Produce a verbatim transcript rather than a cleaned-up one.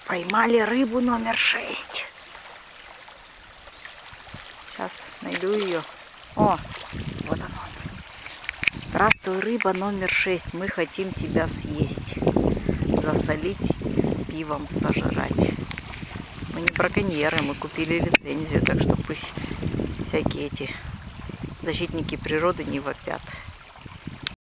Поймали рыбу номер шесть. Сейчас найду ее. О, вот она. Здравствуй, рыба номер шесть. Мы хотим тебя съесть, засолить и с пивом сожрать. Мы не браконьеры, мы купили лицензию, так что пусть всякие эти защитники природы не вопят.